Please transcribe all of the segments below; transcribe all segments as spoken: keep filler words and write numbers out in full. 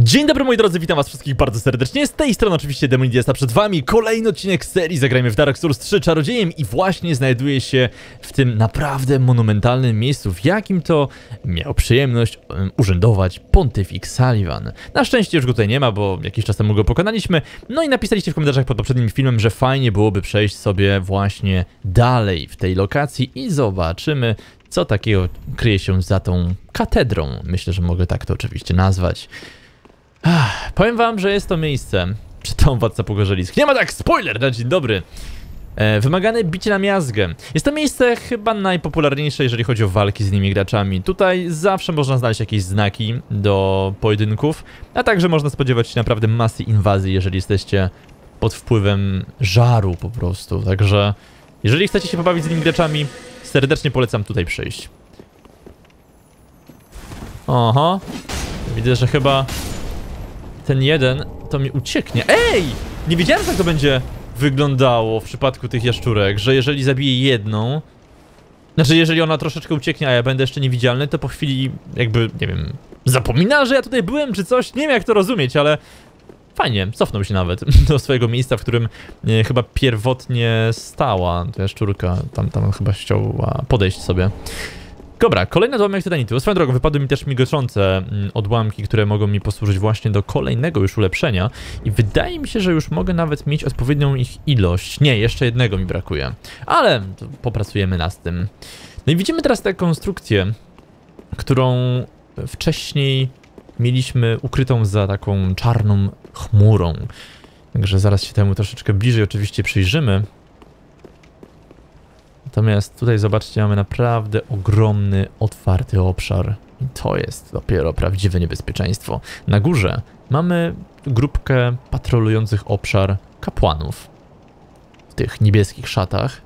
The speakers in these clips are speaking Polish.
Dzień dobry moi drodzy, witam was wszystkich bardzo serdecznie. Z tej strony oczywiście Demonidies, a przed wami kolejny odcinek serii Zagrajmy w Dark Souls trzy Czarodziejem i właśnie znajduje się w tym naprawdę monumentalnym miejscu, w jakim to miał przyjemność um, urzędować Pontyfik Sullivan. Na szczęście już go tutaj nie ma, bo jakiś czas temu go pokonaliśmy. No i napisaliście w komentarzach pod poprzednim filmem, że fajnie byłoby przejść sobie właśnie dalej w tej lokacji i zobaczymy, co takiego kryje się za tą katedrą. Myślę, że mogę tak to oczywiście nazwać. Ach, powiem wam, że jest to miejsce przy tą Władca Pogorzelisk. Nie ma tak, spoiler na dzień dobry. E, wymagane bicie na miazgę. Jest to miejsce chyba najpopularniejsze, jeżeli chodzi o walki z innymi graczami. Tutaj zawsze można znaleźć jakieś znaki do pojedynków, a także można spodziewać się naprawdę masy inwazji, jeżeli jesteście pod wpływem żaru po prostu. Także jeżeli chcecie się pobawić z innymi graczami, serdecznie polecam tutaj przyjść. Oho. Widzę, że chyba ten jeden to mi ucieknie. Ej! Nie wiedziałem, jak to będzie wyglądało w przypadku tych jaszczurek, że jeżeli zabiję jedną, znaczy jeżeli ona troszeczkę ucieknie, a ja będę jeszcze niewidzialny, to po chwili jakby, nie wiem, zapomina, że ja tutaj byłem, czy coś. Nie wiem, jak to rozumieć, ale fajnie, cofnął się nawet do swojego miejsca, w którym e, chyba pierwotnie stała ta jaszczurka. Tam, tam chyba chciała podejść sobie. Dobra, kolejny odłamek tytanitu. Swoją drogą wypadły mi też migoczące odłamki, które mogą mi posłużyć właśnie do kolejnego już ulepszenia. I wydaje mi się, że już mogę nawet mieć odpowiednią ich ilość. Nie, jeszcze jednego mi brakuje. Ale popracujemy nad tym. No i widzimy teraz tę konstrukcję, którą wcześniej mieliśmy ukrytą za taką czarną chmurą. Także zaraz się temu troszeczkę bliżej oczywiście przyjrzymy. Natomiast tutaj zobaczcie, mamy naprawdę ogromny, otwarty obszar. I to jest dopiero prawdziwe niebezpieczeństwo. Na górze mamy grupkę patrolujących obszar kapłanów. W tych niebieskich szatach.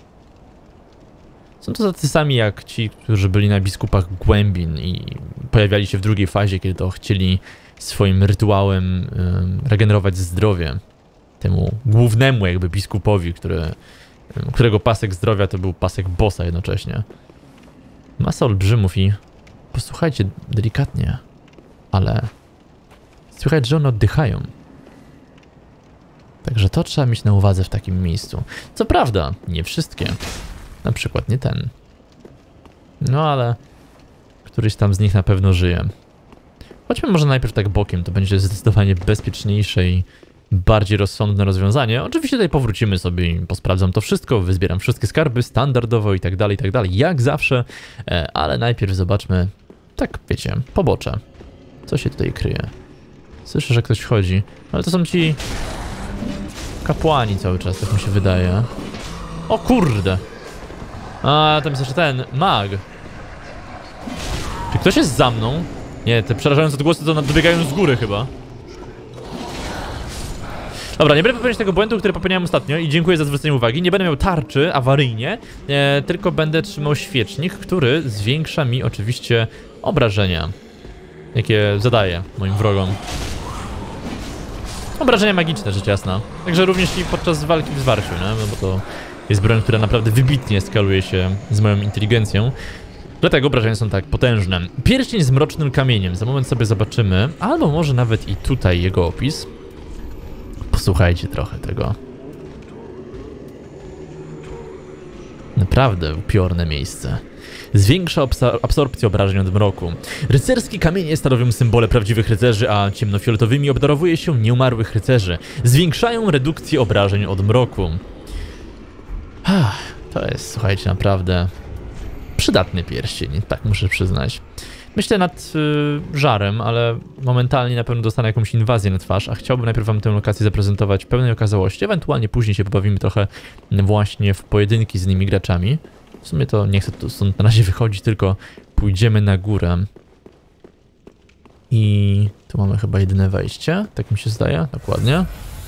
Są to tacy sami jak ci, którzy byli na biskupach głębin i pojawiali się w drugiej fazie, kiedy to chcieli swoim rytuałem ym, regenerować zdrowie. Temu głównemu jakby biskupowi, który... którego pasek zdrowia to był pasek bossa jednocześnie. Masa olbrzymów i posłuchajcie delikatnie, ale słychać, że one oddychają. Także to trzeba mieć na uwadze w takim miejscu. Co prawda, nie wszystkie. Na przykład nie ten. No ale któryś tam z nich na pewno żyje. Chodźmy może najpierw tak bokiem, to będzie zdecydowanie bezpieczniejsze i bardziej rozsądne rozwiązanie. Oczywiście tutaj powrócimy sobie i posprawdzam to wszystko, wyzbieram wszystkie skarby standardowo i tak dalej, i tak dalej, jak zawsze, ale najpierw zobaczmy, tak wiecie, pobocze. Co się tutaj kryje? Słyszę, że ktoś wchodzi, ale to są ci kapłani cały czas, tak mi się wydaje. O kurde! A tam jest jeszcze ten mag. Czy ktoś jest za mną? Nie, te przerażające odgłosy to dobiegają z góry chyba. Dobra, nie będę popełniać tego błędu, który popełniałem ostatnio i dziękuję za zwrócenie uwagi. Nie będę miał tarczy awaryjnie, e, tylko będę trzymał świecznik, który zwiększa mi oczywiście obrażenia, jakie zadaję moim wrogom. Obrażenia magiczne, rzecz jasna. Także również i podczas walki w zwarciu, nie? No bo to jest broń, która naprawdę wybitnie skaluje się z moją inteligencją. Dlatego obrażenia są tak potężne. Pierścień z mrocznym kamieniem. Za moment sobie zobaczymy, albo może nawet i tutaj jego opis. Posłuchajcie trochę tego. Naprawdę upiorne miejsce. Zwiększa absorpcję obrażeń od mroku. Rycerskie kamienie stanowią symbole prawdziwych rycerzy, a ciemnofioletowymi obdarowuje się nieumarłych rycerzy. Zwiększają redukcję obrażeń od mroku. Ach, to jest, słuchajcie, naprawdę przydatny pierścień, tak muszę przyznać. Myślę nad y, żarem, ale momentalnie na pewno dostanę jakąś inwazję na twarz, a chciałbym najpierw wam tę lokację zaprezentować w pełnej okazałości, ewentualnie później się pobawimy trochę właśnie w pojedynki z innymi graczami. W sumie to nie chcę tu stąd na razie wychodzić, tylko pójdziemy na górę. I tu mamy chyba jedyne wejście, tak mi się zdaje, dokładnie.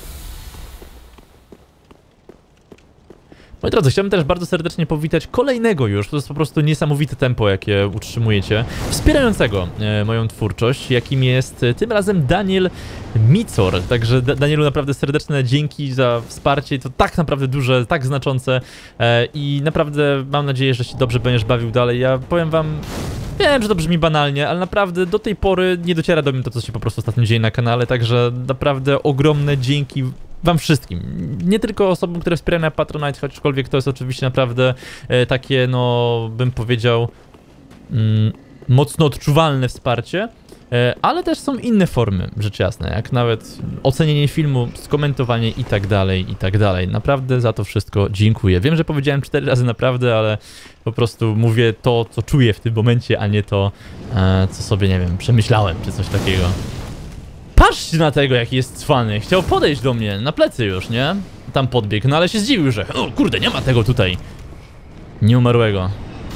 Moi drodzy, chciałbym też bardzo serdecznie powitać kolejnego już, to jest po prostu niesamowite tempo, jakie utrzymujecie, wspierającego e, moją twórczość, jakim jest e, tym razem Daniel Micor. Także da Danielu naprawdę serdeczne dzięki za wsparcie, to tak naprawdę duże, tak znaczące e, i naprawdę mam nadzieję, że się dobrze będziesz bawił dalej. Ja powiem wam, Wiem, że to brzmi banalnie, ale naprawdę do tej pory nie dociera do mnie to, co się po prostu ostatnio dzieje na kanale, także naprawdę ogromne dzięki wam wszystkim. Nie tylko osobom, które wspierają na Patronite, aczkolwiek to jest oczywiście naprawdę e, takie, no, bym powiedział, mm, mocno odczuwalne wsparcie, e, ale też są inne formy, rzecz jasna, jak nawet ocenienie filmu, skomentowanie i tak dalej, i tak dalej. Naprawdę za to wszystko dziękuję. Wiem, że powiedziałem cztery razy naprawdę, ale po prostu mówię to, co czuję w tym momencie, a nie to, e, co sobie, nie wiem, przemyślałem, czy coś takiego. Patrzcie na tego, jaki jest cwany. Chciał podejść do mnie, na plecy już, nie? Tam podbiegł, no ale się zdziwił, że o kurde, nie ma tego tutaj nieumarłego.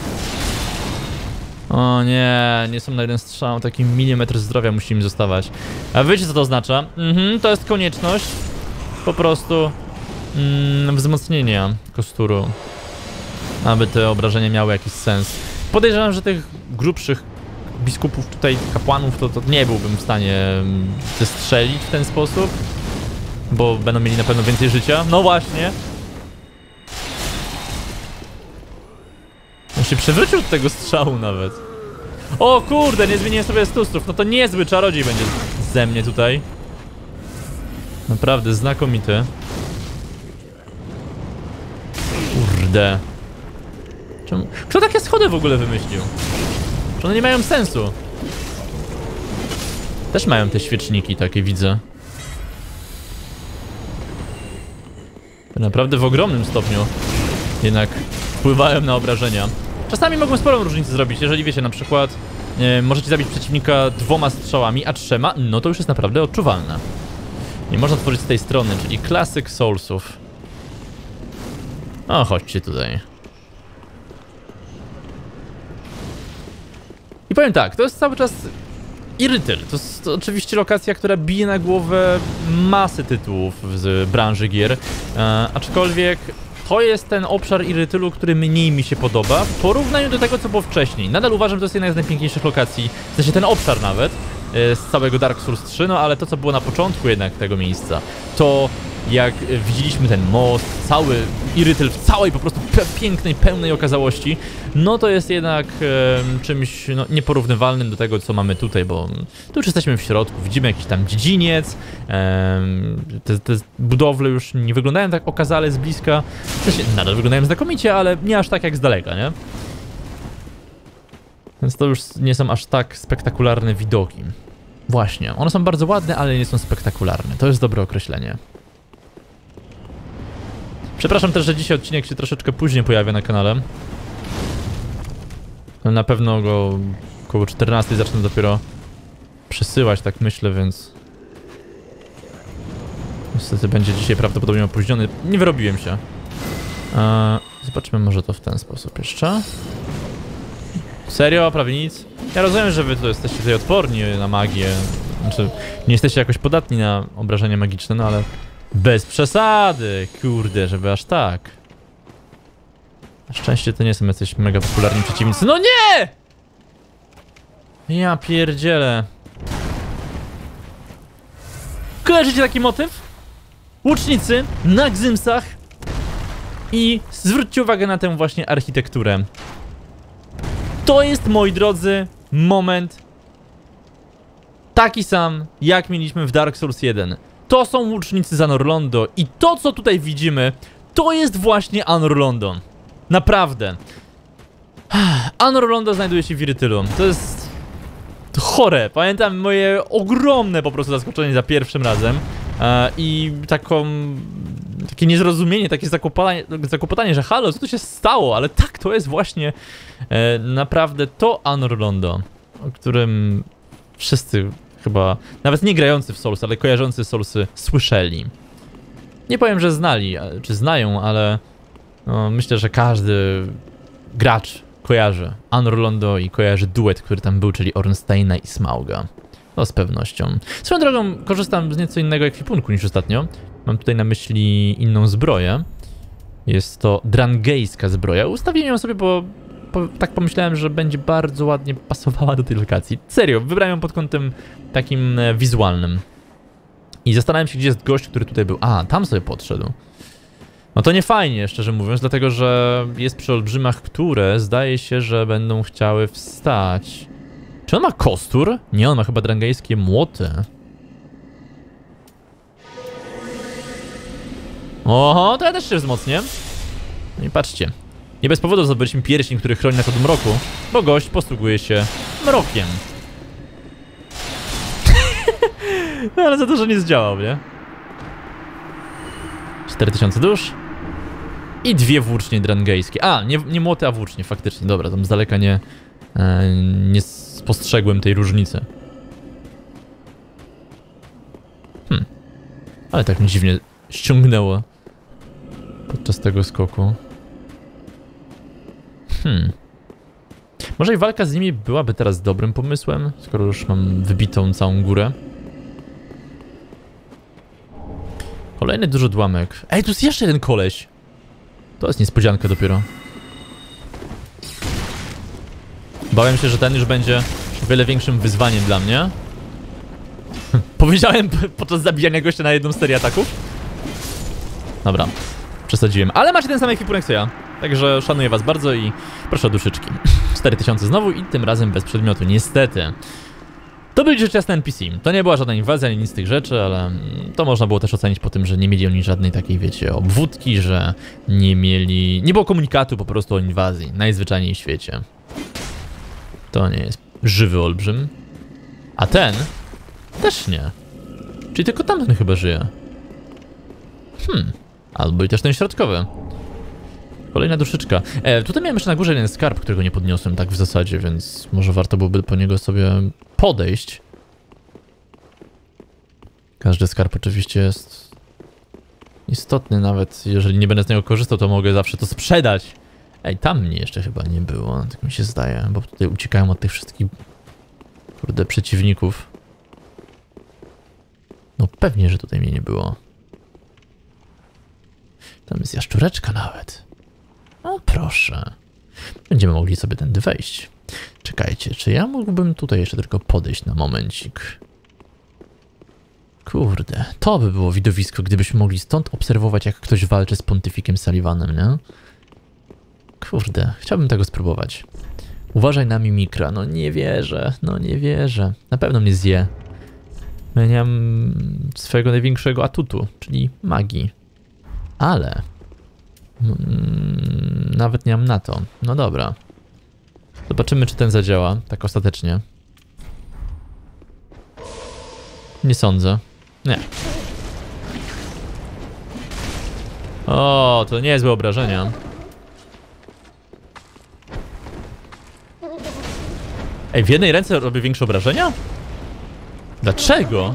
O nie, nie są na jeden strzał, taki milimetr zdrowia musi im zostawać. A wiecie, co to oznacza? Mhm, to jest konieczność po prostu mm, wzmocnienia kosturu, aby te obrażenia miały jakiś sens. Podejrzewam, że tych grubszych biskupów tutaj, kapłanów, to, to nie byłbym w stanie zestrzelić w ten sposób, bo będą mieli na pewno więcej życia. No właśnie. On się przewrócił od tego strzału nawet. O kurde, nie zmieniłem sobie stustrów. No to niezły czarodziej będzie ze mnie tutaj. Naprawdę znakomity. Kurde. Czemu? Kto takie schody w ogóle wymyślił? Czy one nie mają sensu? Też mają te świeczniki takie, widzę. Naprawdę w ogromnym stopniu jednak wpływają na obrażenia. Czasami mogą sporą różnicę zrobić, jeżeli wiecie, na przykład e, możecie zabić przeciwnika dwoma strzałami, a trzema, no to już jest naprawdę odczuwalne. Nie można tworzyć z tej strony, czyli klasyk Soulsów. O, chodźcie tutaj. I powiem tak, to jest cały czas Irytyl. To jest to oczywiście lokacja, która bije na głowę masy tytułów z branży gier, e, aczkolwiek to jest ten obszar Irytylu, który mniej mi się podoba w porównaniu do tego, co było wcześniej. Nadal uważam, że to jest jedna z najpiękniejszych lokacji, w sensie ten obszar nawet, e, z całego Dark Souls trzy, no ale to, co było na początku jednak tego miejsca, to jak widzieliśmy ten most, cały Irytyl w całej po prostu pe pięknej, pełnej okazałości, no to jest jednak e, czymś no, nieporównywalnym do tego, co mamy tutaj, bo tu już jesteśmy w środku, widzimy jakiś tam dziedziniec, e, te, te budowle już nie wyglądają tak okazale z bliska, w sensie nadal wyglądają znakomicie, ale nie aż tak jak z daleka, nie? Więc to już nie są aż tak spektakularne widoki. Właśnie, one są bardzo ładne, ale nie są spektakularne, to jest dobre określenie. Przepraszam też, że dzisiaj odcinek się troszeczkę później pojawia na kanale. Na pewno go około czternastej zacznę dopiero przesyłać, tak myślę, więc... Niestety będzie dzisiaj prawdopodobnie opóźniony. Nie wyrobiłem się. Eee, zobaczmy może to w ten sposób jeszcze. Serio? Prawie nic? Ja rozumiem, że wy tu jesteście tutaj odporni na magię. Znaczy, nie jesteście jakoś podatni na obrażenia magiczne, no ale... Bez przesady, kurde, żeby aż tak. Na szczęście to nie są jacyś mega popularni przeciwnicy. No nie! Ja pierdzielę. Kojarzycie taki motyw? Łucznicy na gzymsach. I zwróćcie uwagę na tę właśnie architekturę. To jest, moi drodzy, moment taki sam, jak mieliśmy w Dark Souls jeden. To są łucznicy z Anor Londo i to, co tutaj widzimy, to jest właśnie Anor Londo. Naprawdę. Anor Londo znajduje się w Irytylu. To jest... To chore. Pamiętam moje ogromne po prostu zaskoczenie za pierwszym razem. E, I taką... Takie niezrozumienie, takie zakłopotanie, zakłopotanie, że halo, co tu się stało? Ale tak, to jest właśnie e, naprawdę to Anor Londo, o którym wszyscy... Chyba, nawet nie grający w Souls, ale kojarzący Soulsy słyszeli. Nie powiem, że znali, czy znają, ale no, myślę, że każdy gracz kojarzy Anor Londo i kojarzy duet, który tam był, czyli Ornsteina i Smauga. To z pewnością. Swoją drogą korzystam z nieco innego ekwipunku niż ostatnio. Mam tutaj na myśli inną zbroję. Jest to drangejska zbroja. Ustawiłem ją sobie, bo Po, tak pomyślałem, że będzie bardzo ładnie pasowała do tej lokacji. Serio, wybrałem ją pod kątem takim e, wizualnym. I zastanawiam się, gdzie jest gość, który tutaj był. A, tam sobie podszedł. No to nie fajnie, szczerze mówiąc, dlatego że jest przy olbrzymach, które zdaje się, że będą chciały wstać. Czy on ma kostur? Nie, on ma chyba drangejskie młoty. Oho, to ja też się wzmocnię. No i patrzcie. Nie bez powodu zdobyliśmy pierścień, który chroni nas od mroku, bo gość posługuje się mrokiem. No ale za dużo nie zdziałał, nie? cztery tysiące dusz. I dwie włócznie drangejskie. A, nie, nie młoty, a włócznie, faktycznie. Dobra, tam z daleka nie, e, nie spostrzegłem tej różnicy. Hmm. Ale tak mi dziwnie ściągnęło podczas tego skoku. Hmm. Może i walka z nimi byłaby teraz dobrym pomysłem, skoro już mam wybitą całą górę. Kolejny duży odłamek. Ej, tu jest jeszcze jeden koleś. To jest niespodzianka dopiero. Bałem się, że ten już będzie o wiele większym wyzwaniem dla mnie. Powiedziałem podczas zabijania gościa na jedną serię ataków. Dobra, przesadziłem. Ale macie ten sam ekwipunek co ja. Także szanuję was bardzo i proszę o duszyczki. cztery tysiące znowu i tym razem bez przedmiotu, niestety. To byli rzecz jasna N P C. To nie była żadna inwazja ani nic z tych rzeczy, ale to można było też ocenić po tym, że nie mieli oni żadnej takiej, wiecie, obwódki, że nie mieli... Nie było komunikatu po prostu o inwazji, najzwyczajniej w świecie. To nie jest żywy olbrzym. A ten? Też nie. Czyli tylko tamten chyba żyje. Hmm. Albo i też ten środkowy. Kolejna duszyczka. E, tutaj miałem jeszcze na górze jeden skarb, którego nie podniosłem tak w zasadzie, więc może warto byłoby po niego sobie podejść. Każdy skarb oczywiście jest istotny, nawet jeżeli nie będę z niego korzystał, to mogę zawsze to sprzedać. Ej, tam mnie jeszcze chyba nie było, tak mi się zdaje, bo tutaj uciekałem od tych wszystkich, kurde, przeciwników. No pewnie, że tutaj mnie nie było. Tam jest jaszczureczka nawet. O, proszę. Będziemy mogli sobie tędy wejść. Czekajcie, czy ja mógłbym tutaj jeszcze tylko podejść na momencik? Kurde, to by było widowisko, gdybyśmy mogli stąd obserwować, jak ktoś walczy z Pontyfikiem Sullivanem, nie? Kurde, chciałbym tego spróbować. Uważaj na mimikra, no nie wierzę, no nie wierzę. Na pewno mnie zje. Ja nie mam swojego największego atutu, czyli magii. Ale... Mm, nawet nie mam na to. No dobra. Zobaczymy, czy ten zadziała, tak ostatecznie. Nie sądzę. Nie. O, to niezłe obrażenia. Ej, w jednej ręce robię większe obrażenia? Dlaczego?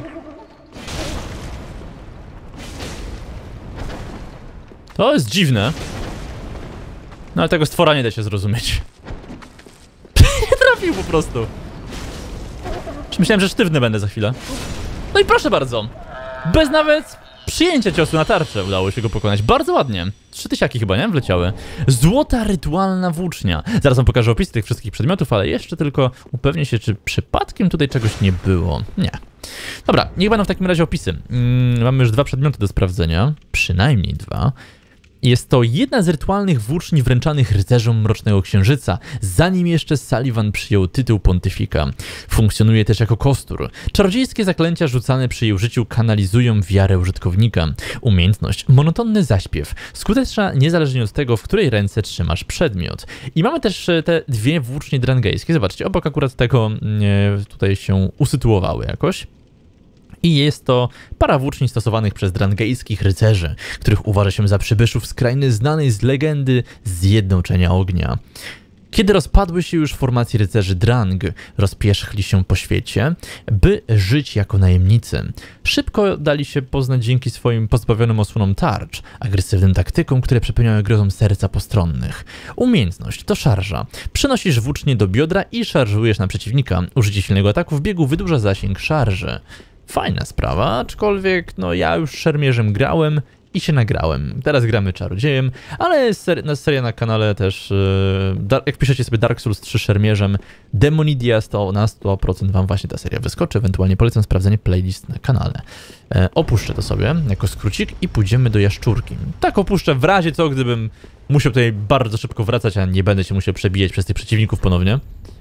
To jest dziwne. No ale tego stwora nie da się zrozumieć. Nie trafił po prostu. Czy myślałem, że sztywny będę za chwilę. No i proszę bardzo. Bez nawet przyjęcia ciosu na tarczę udało się go pokonać. Bardzo ładnie. Trzy tysiaki chyba, nie? Wleciały. Złota rytualna włócznia. Zaraz wam pokażę opisy tych wszystkich przedmiotów, ale jeszcze tylko upewnię się, czy przypadkiem tutaj czegoś nie było. Nie. Dobra, niech będą w takim razie opisy. Mm, mamy już dwa przedmioty do sprawdzenia. Przynajmniej dwa. Jest to jedna z rytualnych włóczni wręczanych rycerzom Mrocznego Księżyca, zanim jeszcze Sullivan przyjął tytuł pontyfika. Funkcjonuje też jako kostur. Czarodziejskie zaklęcia rzucane przy jej użyciu kanalizują wiarę użytkownika. Umiejętność, monotonny zaśpiew, skuteczna niezależnie od tego, w której ręce trzymasz przedmiot. I mamy też te dwie włócznie drangejskie. Zobaczcie, obok akurat tego e, tutaj się usytuowały jakoś. I jest to para włóczni stosowanych przez drangejskich rycerzy, których uważa się za przybyszów z krainy znanej z legendy Zjednoczenia Ognia. Kiedy rozpadły się już formacje rycerzy Drang, rozpierzchli się po świecie, by żyć jako najemnicy. Szybko dali się poznać dzięki swoim pozbawionym osłonom tarcz, agresywnym taktykom, które przepełniały grozą serca postronnych. Umiejętność to szarża. Przenosisz włócznie do biodra i szarżujesz na przeciwnika. Użycie silnego ataku w biegu wydłuża zasięg szarży. Fajna sprawa, aczkolwiek no ja już szermierzem grałem i się nagrałem. Teraz gramy czarodziejem, ale ser na seria na kanale też, yy, jak piszecie sobie Dark Souls trzy szermierzem Demonidias, to na sto procent wam właśnie ta seria wyskoczy. Ewentualnie polecam sprawdzenie playlist na kanale. E, opuszczę to sobie jako skrócik i pójdziemy do jaszczurki. Tak opuszczę w razie co, gdybym musiał tutaj bardzo szybko wracać, a nie będę się musiał przebijać przez tych przeciwników ponownie.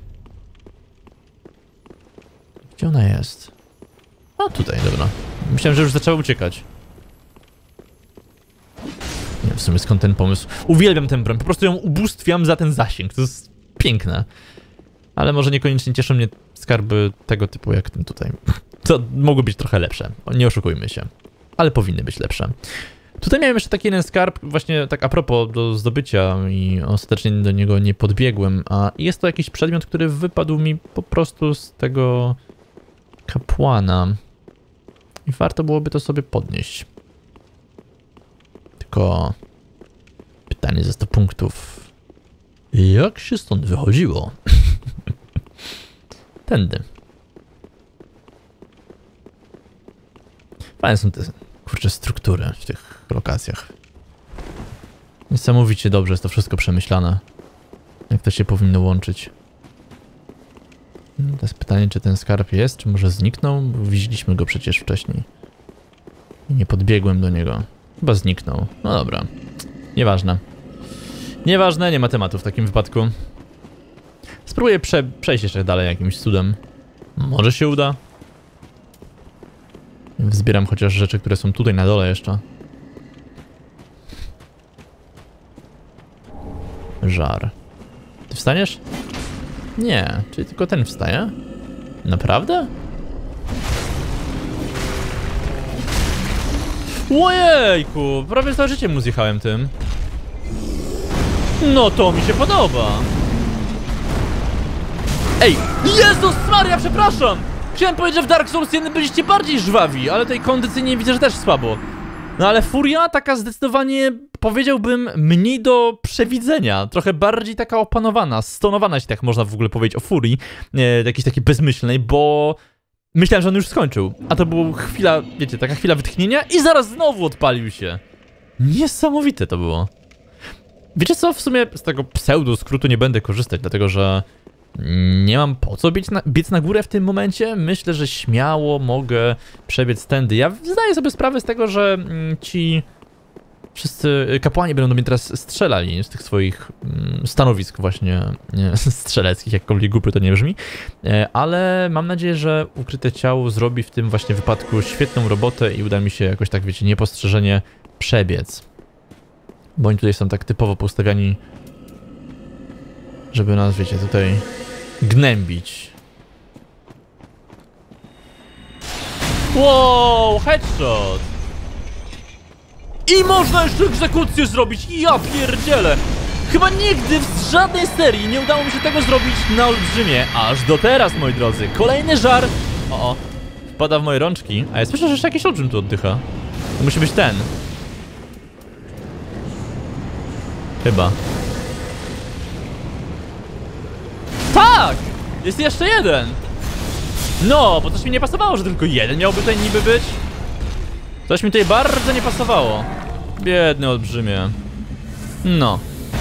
Gdzie ona jest? A tutaj, dobra. Myślałem, że już zaczęła uciekać. Nie wiem w sumie skąd ten pomysł. Uwielbiam tę broń, po prostu ją ubóstwiam za ten zasięg. To jest piękne. Ale może niekoniecznie cieszą mnie skarby tego typu jak ten tutaj. To mogły być trochę lepsze, nie oszukujmy się. Ale powinny być lepsze. Tutaj miałem jeszcze taki jeden skarb, właśnie tak a propos do zdobycia i ostatecznie do niego nie podbiegłem, a jest to jakiś przedmiot, który wypadł mi po prostu z tego kapłana. I warto byłoby to sobie podnieść. Tylko pytanie ze stu punktów. Jak się stąd wychodziło? Tędy. Fajne są te, kurczę, struktury w tych lokacjach. Niesamowicie dobrze jest to wszystko przemyślane. Jak to się powinno łączyć. To jest pytanie, czy ten skarb jest, czy może zniknął? Bo widzieliśmy go przecież wcześniej. I nie podbiegłem do niego. Chyba zniknął. No dobra. Nieważne. Nieważne, nie ma tematu w takim wypadku. Spróbuję prze przejść jeszcze dalej jakimś cudem. Może się uda. Zbieram chociaż rzeczy, które są tutaj na dole jeszcze. Żar. Ty wstaniesz? Nie, czyli tylko ten wstaje? Naprawdę? Ojejku, prawie całe życie mu zjechałem tym. No to mi się podoba. Ej, Jezus Maria, przepraszam! Chciałem powiedzieć, że w Dark Souls jeden byliście bardziej żwawi, ale tej kondycyjnie widzę, że też słabo. No ale furia taka zdecydowanie, powiedziałbym, mniej do przewidzenia. Trochę bardziej taka opanowana, stonowana, jeśli tak można w ogóle powiedzieć o furii. E, jakiejś takiej bezmyślnej, bo myślałem, że on już skończył. A to była chwila, wiecie, taka chwila wytchnienia i zaraz znowu odpalił się. Niesamowite to było. Wiecie co, w sumie z tego pseudo skrótu nie będę korzystać, dlatego że nie mam po co biec na, biec na górę w tym momencie. Myślę, że śmiało mogę przebiec tędy. Ja zdaję sobie sprawę z tego, że mm, ci wszyscy kapłani będą do mnie teraz strzelali z tych swoich mm, stanowisk właśnie nie, strzeleckich, jakkolwiek głupio to nie brzmi. E, ale mam nadzieję, że ukryte ciało zrobi w tym właśnie wypadku świetną robotę i uda mi się jakoś tak, wiecie, niepostrzeżenie przebiec. Bo oni tutaj są tak typowo postawiani, żeby nas, wiecie, tutaj gnębić. Wow, headshot! I można jeszcze egzekucję zrobić, ja pierdzielę! Chyba nigdy w żadnej serii nie udało mi się tego zrobić na olbrzymie, aż do teraz, moi drodzy. Kolejny żar. O, o, wpada w moje rączki. A ja słyszę, że jeszcze jakiś olbrzym tu oddycha. To musi być ten. Chyba. Tak! Jest jeszcze jeden! No, bo coś mi nie pasowało, że tylko jeden miałby tutaj niby być. Coś mi tutaj bardzo nie pasowało. Biedny olbrzymie. No.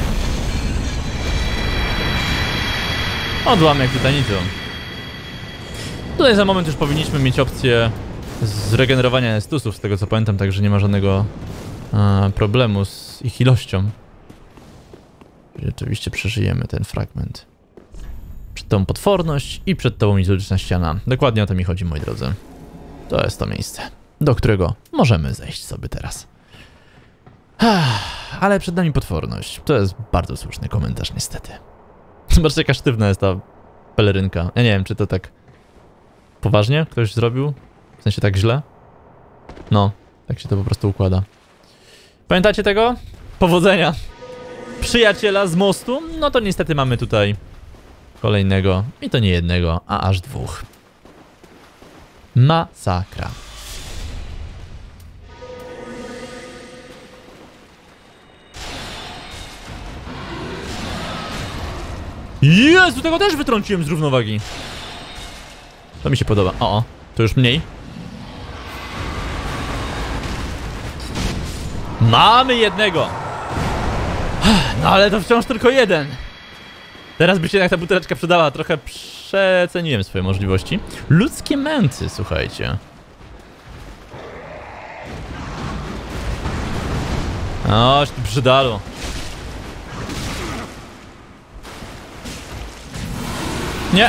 Odłamek tytanitu. Tutaj za moment już powinniśmy mieć opcję zregenerowania estusów, z tego co pamiętam, także nie ma żadnego a, problemu z ich ilością. Rzeczywiście przeżyjemy ten fragment. Przed tą potworność i przed tą mitologiczna ściana. Dokładnie o to mi chodzi, moi drodzy. To jest to miejsce, do którego możemy zejść sobie teraz. Ale przed nami potworność. To jest bardzo słuszny komentarz, niestety. Zobaczcie, jaka sztywna jest ta pelerynka. Ja nie wiem, czy to tak poważnie ktoś zrobił? W sensie tak źle? No, tak się to po prostu układa. Pamiętacie tego? Powodzenia! Przyjaciela z mostu? No to niestety mamy tutaj kolejnego. I to nie jednego, a aż dwóch. Masakra. Jezu, tego też wytrąciłem z równowagi. To mi się podoba. O, o, to już mniej. Mamy jednego! No ale to wciąż tylko jeden. Teraz by się jednak ta buteleczka przydała. Trochę przeceniłem swoje możliwości. Ludzkie męty, słuchajcie. Oś ty przydalu. Nie.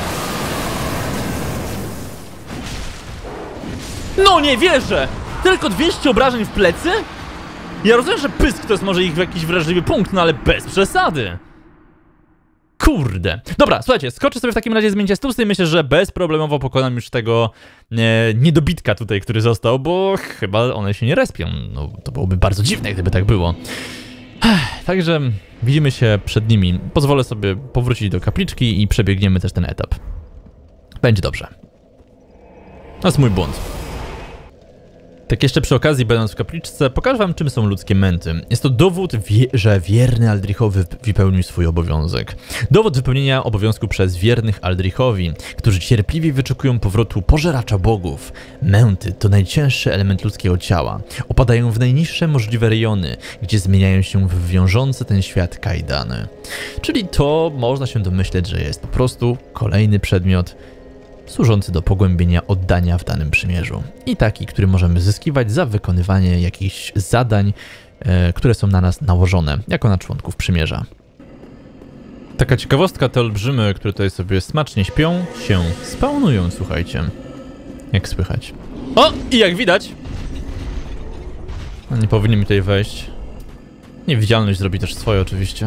No nie wierzę! Tylko dwieście obrażeń w plecy? Ja rozumiem, że pysk to jest może ich jakiś wrażliwy punkt, no ale bez przesady. Kurde. Dobra, słuchajcie, skoczę sobie w takim razie zmienić stusy i myślę, że bezproblemowo pokonam już tego e, niedobitka tutaj, który został, bo chyba one się nie respią. No, to byłoby bardzo dziwne, gdyby tak było. Ech, także widzimy się przed nimi. Pozwolę sobie powrócić do kapliczki i przebiegniemy też ten etap. Będzie dobrze. To jest mój błąd. Tak jeszcze przy okazji, będąc w kapliczce, pokażę wam, czym są ludzkie męty. Jest to dowód, wie, że wierny Aldrichowy wypełnił swój obowiązek. Dowód wypełnienia obowiązku przez wiernych Aldrichowi, którzy cierpliwie wyczekują powrotu pożeracza bogów. Męty to najcięższy element ludzkiego ciała. Opadają w najniższe możliwe rejony, gdzie zmieniają się w wiążące ten świat kajdany. Czyli to można się domyśleć, że jest po prostu kolejny przedmiot służący do pogłębienia oddania w danym przymierzu. I taki, który możemy zyskiwać za wykonywanie jakichś zadań, e, które są na nas nałożone, jako na członków przymierza. Taka ciekawostka, te olbrzymy, które tutaj sobie smacznie śpią, się spawnują, słuchajcie. Jak słychać. O! I jak widać... No, nie powinni mi tutaj wejść. Niewidzialność zrobi też swoje, oczywiście.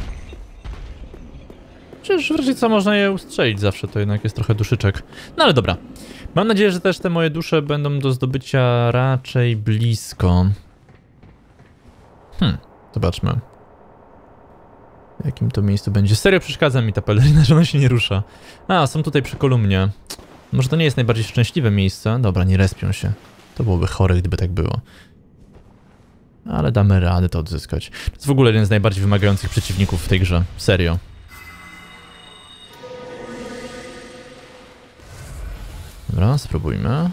Przecież w razie co można je ustrzelić zawsze, to jednak jest trochę duszyczek. No ale dobra. Mam nadzieję, że też te moje dusze będą do zdobycia raczej blisko. Hmm, zobaczmy. W jakim to miejscu będzie. Serio przeszkadza mi ta peleryna, że ona się nie rusza. A, są tutaj przy kolumnie. Może to nie jest najbardziej szczęśliwe miejsce. Dobra, nie respią się. To byłoby chore, gdyby tak było. Ale damy radę to odzyskać. To jest w ogóle jeden z najbardziej wymagających przeciwników w tej grze. Serio. Dobra, spróbujmy.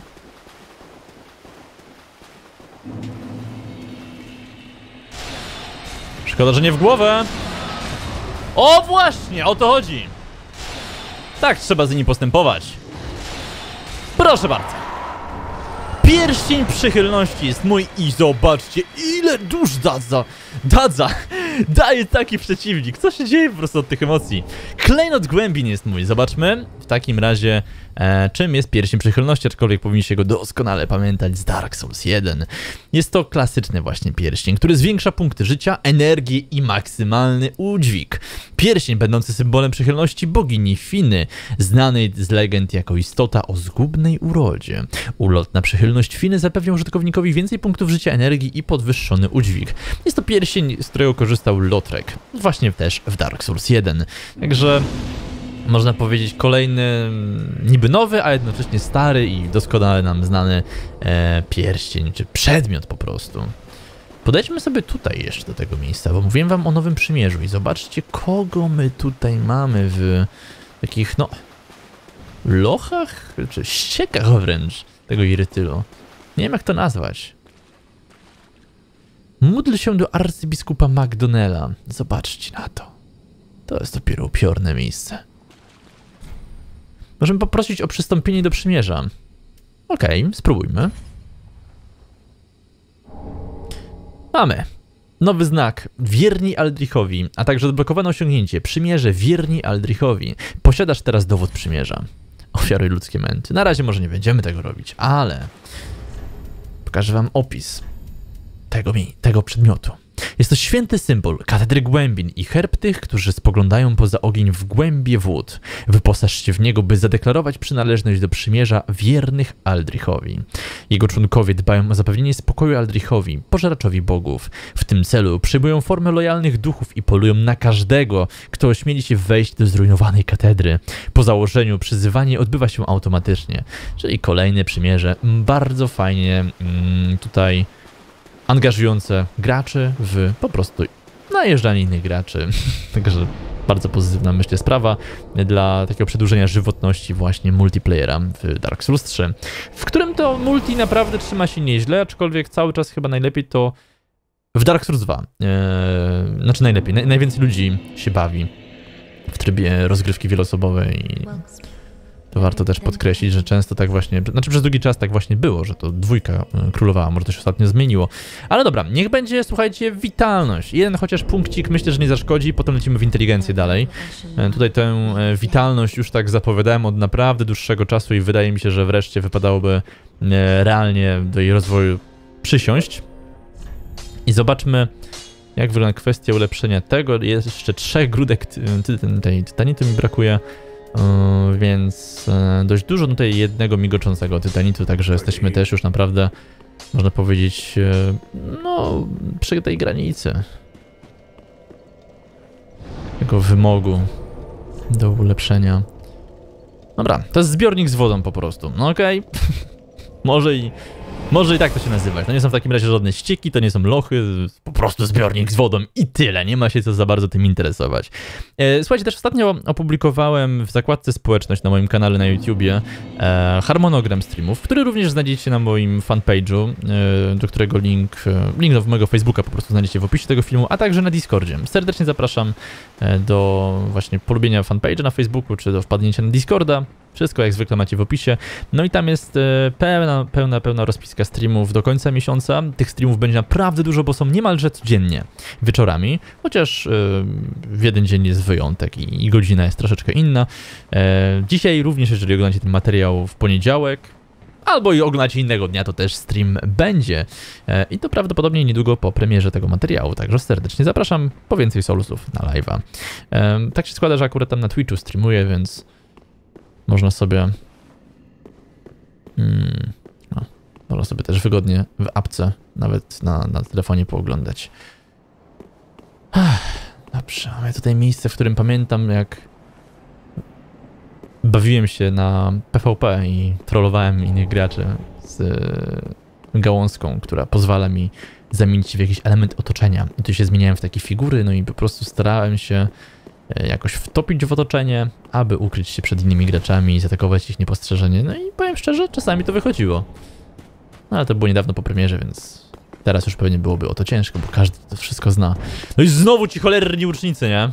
Szkoda, że nie w głowę. O właśnie, o to chodzi. Tak trzeba z nimi postępować. Proszę bardzo. Pierścień przychylności jest mój i zobaczcie, ile dusz dadza. Dadza daje taki przeciwnik. Co się dzieje po prostu od tych emocji? Klejnot głębin jest mój. Zobaczmy w takim razie, e, czym jest pierścień przychylności, aczkolwiek powinniście go doskonale pamiętać z Dark Souls jeden. Jest to klasyczny właśnie pierścień, który zwiększa punkty życia, energię i maksymalny udźwig. Pierścień będący symbolem przychylności bogini Finy, znanej z legend jako istota o zgubnej urodzie. Ulotna przychylność Finy zapewnia użytkownikowi więcej punktów życia, energii i podwyższony udźwig. Jest to pierścień, z którego korzystał Lautrec, właśnie też w Dark Souls jeden. Także można powiedzieć kolejny, niby nowy, a jednocześnie stary i doskonale nam znany e, pierścień, czy przedmiot po prostu. Podejdźmy sobie tutaj jeszcze do tego miejsca, bo mówiłem wam o Nowym Przymierzu i zobaczcie, kogo my tutaj mamy w takich, no, lochach, czy ściekach wręcz tego Irytylu. Nie wiem, jak to nazwać. Módl się do arcybiskupa Macdonella. Zobaczcie na to. To jest dopiero upiorne miejsce. Możemy poprosić o przystąpienie do przymierza. Okej, okay, spróbujmy. Mamy. Nowy znak. Wierni Aldrichowi, a także odblokowane osiągnięcie. Przymierze wierni Aldrichowi. Posiadasz teraz dowód przymierza. Ofiaruj ludzkie męty. Na razie może nie będziemy tego robić, ale pokażę wam opis tego, tego przedmiotu. Jest to święty symbol katedry głębin i herb tych, którzy spoglądają poza ogień w głębie wód. Wyposaż się w niego, by zadeklarować przynależność do przymierza wiernych Aldrichowi. Jego członkowie dbają o zapewnienie spokoju Aldrichowi, pożeraczowi bogów. W tym celu przyjmują formę lojalnych duchów i polują na każdego, kto ośmieli się wejść do zrujnowanej katedry. Po założeniu przyzywanie odbywa się automatycznie, czyli kolejne przymierze. Bardzo fajnie mm, tutaj angażujące graczy w po prostu najeżdżanie innych graczy. Także bardzo pozytywna, myślę, sprawa dla takiego przedłużenia żywotności właśnie multiplayera w Dark Souls trzy, w którym to multi naprawdę trzyma się nieźle, aczkolwiek cały czas chyba najlepiej to w Dark Souls dwa, yy, znaczy najlepiej, naj, najwięcej ludzi się bawi w trybie rozgrywki wieloosobowej i to warto też podkreślić, że często tak właśnie, znaczy przez długi czas tak właśnie było, że to dwójka królowała, może to się ostatnio zmieniło. Ale dobra, niech będzie, słuchajcie, witalność. Jeden chociaż punkcik myślę, że nie zaszkodzi, potem lecimy w inteligencję dalej. Tutaj tę witalność już tak zapowiadałem od naprawdę dłuższego czasu i wydaje mi się, że wreszcie wypadałoby realnie do jej rozwoju przysiąść. I zobaczmy, jak wygląda kwestia ulepszenia tego. Jest jeszcze trzech grudek tej tytanitu mi brakuje. Yy, więc yy, dość dużo tutaj jednego migoczącego tytanitu, także jesteśmy też już naprawdę, można powiedzieć, yy, no, przy tej granicy tego wymogu do ulepszenia. Dobra, to jest zbiornik z wodą po prostu, no okej, okay. może i... Może i tak to się nazywać. To nie są w takim razie żadne ścieki, to nie są lochy, po prostu zbiornik z wodą i tyle. Nie ma się co za bardzo tym interesować. E, słuchajcie, też ostatnio opublikowałem w zakładce społeczność na moim kanale na YouTubie e, harmonogram streamów, który również znajdziecie na moim fanpage'u, e, do którego link, e, link do mojego Facebooka po prostu znajdziecie w opisie tego filmu, a także na Discordzie. Serdecznie zapraszam e, do właśnie polubienia fanpage'a na Facebooku, czy do wpadnięcia na Discorda. Wszystko jak zwykle macie w opisie. No i tam jest e, pełna, pełna, pełna rozpiska streamów do końca miesiąca. Tych streamów będzie naprawdę dużo, bo są niemalże codziennie wieczorami. Chociaż e, w jeden dzień jest wyjątek i, i godzina jest troszeczkę inna. E, dzisiaj również, jeżeli oglądacie ten materiał w poniedziałek, albo i oglądacie innego dnia, to też stream będzie. E, I to prawdopodobnie niedługo po premierze tego materiału. Także serdecznie zapraszam po więcej solusów na live'a. E, tak się składa, że akurat tam na Twitchu streamuję, więc... Można sobie... Hmm, no, można sobie też wygodnie w apce, nawet na, na telefonie pooglądać. Dobrze, mamy tutaj miejsce, w którym pamiętam, jak bawiłem się na P V P i trollowałem innych graczy z gałązką, która pozwala mi zamienić się w jakiś element otoczenia. I tu się zmieniałem w takie figury, no i po prostu starałem się jakoś wtopić w otoczenie, aby ukryć się przed innymi graczami i zaatakować ich niepostrzeżenie. No i powiem szczerze, czasami to wychodziło. No ale to było niedawno po premierze, więc teraz już pewnie byłoby o to ciężko, bo każdy to wszystko zna. No i znowu ci cholerni łucznicy, nie?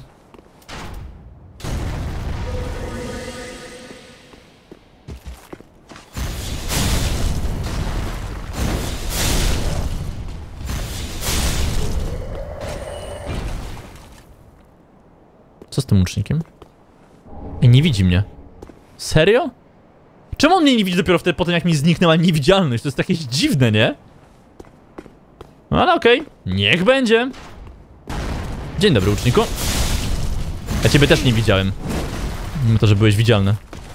Co z tym łucznikiem? I nie widzi mnie. Serio? Czemu on mnie nie widzi dopiero wtedy po tym, jak mi zniknęła niewidzialność? To jest jakieś dziwne, nie? No ale okej, okay. Niech będzie. Dzień dobry, łuczniku. Ja ciebie też nie widziałem. Mimo to, że byłeś widzialny.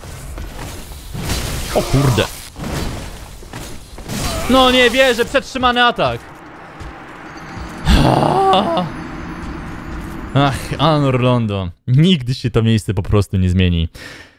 O kurde. No nie wierzę, przetrzymany atak. Ach, Anor Londo. Nigdy się to miejsce po prostu nie zmieni.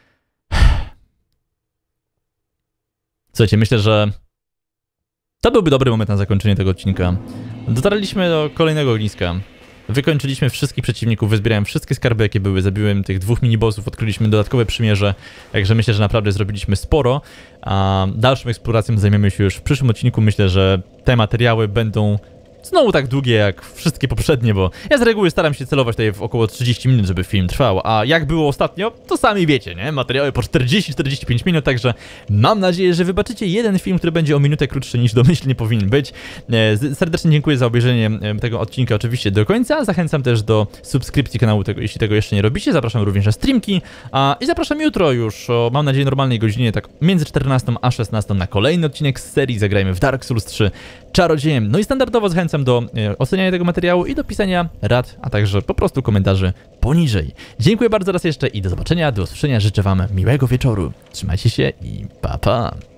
Słuchajcie, myślę, że to byłby dobry moment na zakończenie tego odcinka. Dotarliśmy do kolejnego ogniska. Wykończyliśmy wszystkich przeciwników, wyzbierałem wszystkie skarby, jakie były, zabiłem tych dwóch minibossów, odkryliśmy dodatkowe przymierze, także myślę, że naprawdę zrobiliśmy sporo. A dalszą eksploracją zajmiemy się już w przyszłym odcinku. Myślę, że te materiały będą znowu tak długie jak wszystkie poprzednie, bo ja z reguły staram się celować tutaj w około trzydzieści minut, żeby film trwał, a jak było ostatnio, to sami wiecie, nie? Materiały po czterdzieści czterdzieści pięć minut, także mam nadzieję, że wybaczycie jeden film, który będzie o minutę krótszy niż domyślnie powinien być. Serdecznie dziękuję za obejrzenie tego odcinka oczywiście do końca, zachęcam też do subskrypcji kanału, tego, jeśli tego jeszcze nie robicie, zapraszam również na streamki a, i zapraszam jutro już o, mam nadzieję, normalnej godzinie, tak między czternastą a szesnastą na kolejny odcinek z serii Zagrajmy w Dark Souls trzy Czarodziejem. No i standardowo zachęcam do e, oceniania tego materiału i do pisania rad, a także po prostu komentarzy poniżej. Dziękuję bardzo raz jeszcze i do zobaczenia, do usłyszenia. Życzę wam miłego wieczoru. Trzymajcie się i pa pa!